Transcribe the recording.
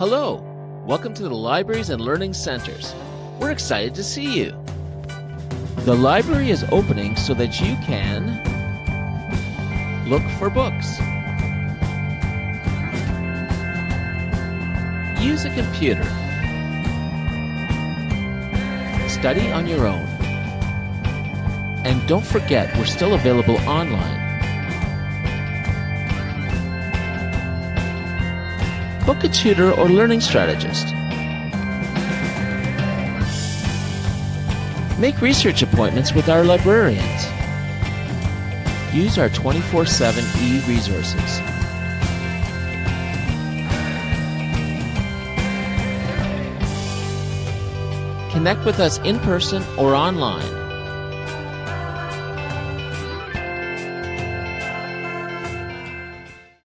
Hello, welcome to the Libraries and Learning Centers. We're excited to see you. The library is opening so that you can look for books, use a computer, study on your own, and don't forget we're still available online. Book a tutor or learning strategist. Make research appointments with our librarians. Use our 24/7 e-resources. Connect with us in person or online.